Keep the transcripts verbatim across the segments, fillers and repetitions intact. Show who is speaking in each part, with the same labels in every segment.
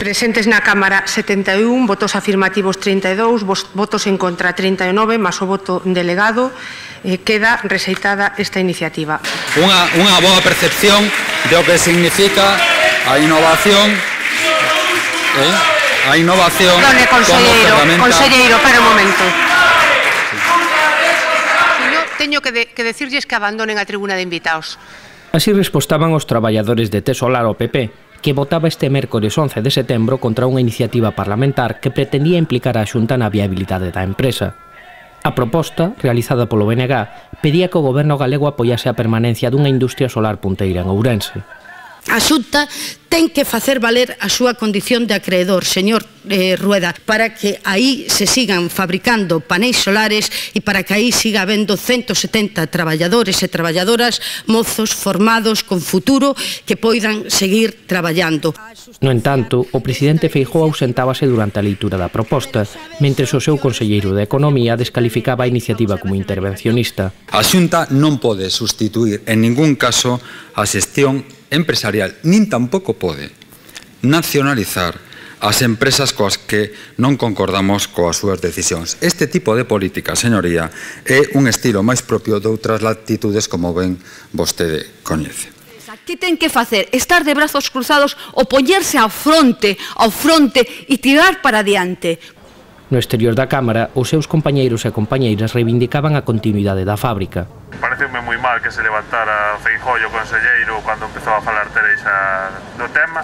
Speaker 1: Presentes na Cámara setenta e un, votos afirmativos trinta e dous, votos en contra trinta e nove, máis o voto delegado, eh, queda rexeitada esta iniciativa.
Speaker 2: Unha, unha boa percepción do que significa a innovación, eh? a innovación
Speaker 1: Done, conselleiro,
Speaker 2: como ferramenta...
Speaker 1: Conselleiro, para un momento. Señor, teño que, de, que decirlles que abandonen a tribuna de invitados.
Speaker 3: Así respostaban os traballadores de Tesolar ao P P, que votaba este mércores once de setembro contra unha iniciativa parlamentar que pretendía implicar a Xunta na viabilidade da empresa. A proposta, realizada polo B N G, pedía que o goberno galego apoiase a permanencia dunha industria solar punteira en Ourense.
Speaker 4: A Xunta ten que facer valer a súa condición de acreedor, señor eh, Rueda, para que aí se sigan fabricando paneis solares e para que aí siga habendo ciento setenta traballadores e traballadoras, mozos formados con futuro que poidan seguir traballando.
Speaker 3: No entanto, o presidente Feijóo ausentábase durante a leitura da proposta, mentre o seu conselleiro de Economía descalificaba a iniciativa como intervencionista.
Speaker 2: A Xunta non pode sustituir en ningún caso a xestión empresarial, nin tampouco pode nacionalizar as empresas coas que non concordamos coas súas decisións. Este tipo de política, señoría, é un estilo máis propio de outras latitudes como ben vostede coñece.
Speaker 5: Que ten que facer? Estar de brazos cruzados ou poñerse ao fronte, ao fronte e tirar para diante.
Speaker 3: No exterior da Cámara, os seus compañeiros e compañeiras reivindicaban a continuidade da fábrica.
Speaker 6: Pareceume moi mal que se levantara Feijóo, o conselleiro, cando empezou a falar Teresa do tema.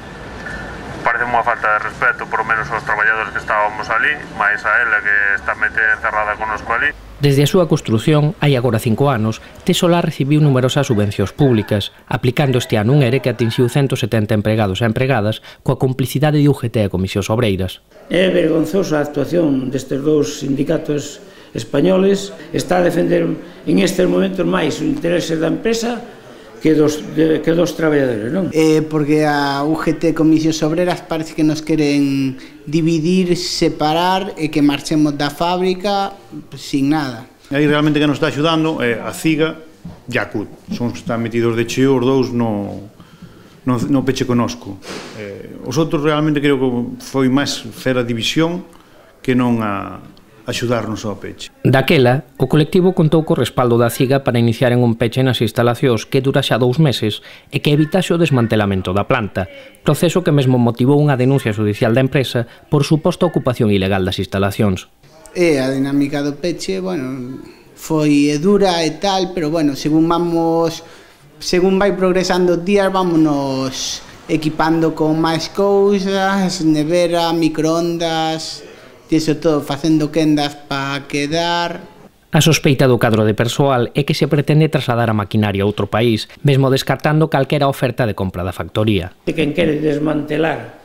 Speaker 6: Parece unha falta de respeto, por lo menos aos traballadores que estábamos ali, máis a ela que está metida encerrada connosco ali.
Speaker 3: Desde a súa construción, hai agora cinco anos, Tesolar recibiu numerosas subvencións públicas, aplicando este ano un ERE que atinxiu ciento setenta empregados e empregadas coa complicidade de U G T e Comisións Obreiras.
Speaker 7: É vergonzosa a actuación destes dous sindicatos españoles. Está a defender en estes momentos máis o interese da empresa que dos, de, que dos traballadores, non?
Speaker 8: Eh, porque a U G T e Comisións Obreras parece que nos queren dividir, separar e que marchemos da fábrica sin nada.
Speaker 9: Aí realmente que nos está axudando é a CIGA e a CUT. Son os que están metidos de cheo os dous no, no, no peche conosco. Eh, os outros realmente creo que foi máis fer a división que non a axudarnos ao peche.
Speaker 3: Daquela, o colectivo contou co respaldo da CIGA para iniciaren un peche nas instalacións que dura xa dous meses e que evitase o desmantelamento da planta, proceso que mesmo motivou unha denuncia judicial da empresa por suposta ocupación ilegal das instalacións.
Speaker 8: E a dinámica do peche, bueno, foi dura e tal, pero bueno, según vamos, según vai progresando os días, vámonos equipando con máis cousas, nevera, microondas, e iso todo, facendo quendas para quedar.
Speaker 3: A sospeita do cadro de persoal é que se pretende trasladar a maquinaria a outro país, mesmo descartando calquera oferta de compra da factoría.
Speaker 7: Quen quere desmantelar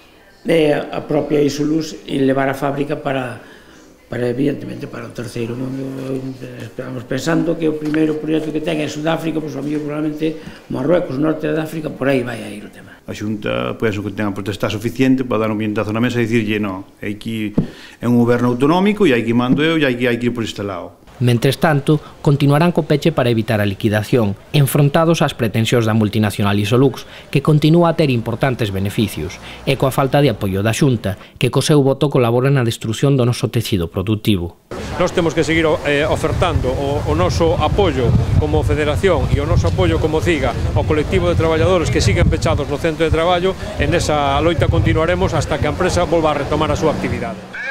Speaker 7: é a propia Isolus e levar a fábrica para, para evidentemente, para o terceiro mundo. Estamos pensando que o primeiro proxecto que ten é Sudáfrica, pois o mío probablemente Marruecos, norte de África, por aí vai a ir o tema.
Speaker 9: A Xunta, penso que ten a protestar suficiente para dar un vientazo na mesa e dicirlle, no, aquí é un goberno autonómico e aquí mando eu e aquí hai que ir por este lado.
Speaker 3: Mentres tanto, continuarán co peche para evitar a liquidación, enfrontados ás pretensións da multinacional Isolux, que continúa a ter importantes beneficios, e coa falta de apoio da Xunta, que co seu voto colabora na destrución do noso tecido productivo.
Speaker 10: Nós temos que seguir eh, ofertando o, o noso apoio como federación e o noso apoio como CIGA ao colectivo de traballadores que siguen pechados no centro de traballo. En esa loita continuaremos hasta que a empresa volva a retomar a súa actividade.